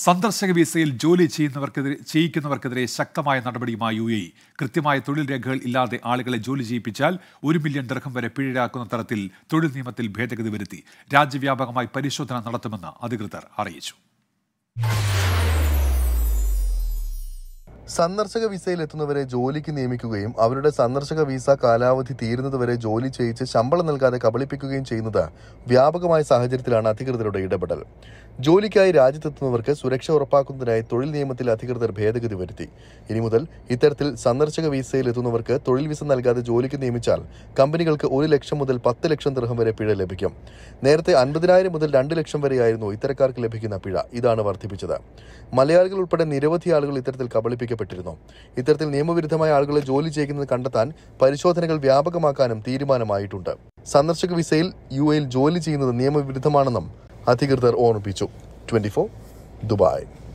സന്ദർശക വിസയിൽ ജോലി ചെയ്യിക്കുന്നവർക്കെതിരെ ശക്തമായ നടപടിയുമായി UAE. കൃത്യമായ തൊഴിൽ രേഖകൾ ഇല്ലാതെ ആളുകളെ ജോലി ചെയ്യിപ്പിച്ചാൽ 1 മില്യൺ ദിർഹം വരെ പിഴയാക്കുന്ന തരത്തിൽ തൊഴിൽ നിയമത്തിൽ ഭേദഗതി വരുത്തി. രാജ്യവ്യാപകമായി പരിശോധന നടത്തുമെന്ന് അധികൃതർ അറിയിച്ചു. സന്ദർശക വിസയിൽ എത്തുന്നവരെ ജോലിക്ക് നിയമിക്കുകയും അവരുടെ സന്ദർശക വിസ കാലാവധി തീരുന്നതുവരെ ജോലി ചെയ്യിച്ച് ശമ്പളം നൽകാതെ കബളിപ്പിക്കുകയും ചെയ്യുന്നത് വ്യാപകമായ സാഹചര്യത്തിലാണ് അധികൃതരുടെ ഇടപെടൽ. ജോലിക്കായി രാജ്യത്തെത്തുന്നവർക്ക് സുരക്ഷ ഉറപ്പാക്കുന്നതിനായി തൊഴിൽ നിയമത്തിൽ അധികൃതർ ഭേദഗതി വരുത്തി. ഇനി മുതൽ ഇത്തരത്തിൽ സന്ദർശക വിസയിൽ എത്തുന്നവർക്ക് തൊഴിൽ വിസ നൽകാതെ ജോലിക്ക് നിയമിച്ചാൽ കമ്പനികൾക്ക് 1 ലക്ഷം മുതൽ 10 ലക്ഷം ദിർഹം വരെ പിഴ ലഭിക്കും. നേരത്തെ 50,000 മുതൽ 2 ലക്ഷം വരെയായിരുന്നു ഇത്തരക്കാർക്ക് ലഭിക്കുന്ന പിഴ. ഇതാണ് വർദ്ധിപ്പിച്ചത്. മലയാളികൾ ഉൾപ്പെടെ നിരവധി ആളുകൾ ഇത്തരത്തിൽ കബളിപ്പിക്കപ്പെട്ടിരുന്നു. ഇത്തരത്തിൽ നിയമവിരുദ്ധമായ ആളുകളെ ജോലി ചെയ്യുന്നത് കണ്ടെത്താൻ പരിശോധനകൾ വ്യാപകമാക്കാനും തീരുമാനമായിട്ടുണ്ട്. സന്ദർശക വിസയിൽ UAE ജോലി ചെയ്യുന്നത് നിയമവിരുദ്ധമാണെന്നും അധികൃതർ ഓർമ്മിപ്പിച്ചു. 24 ദുബായ്.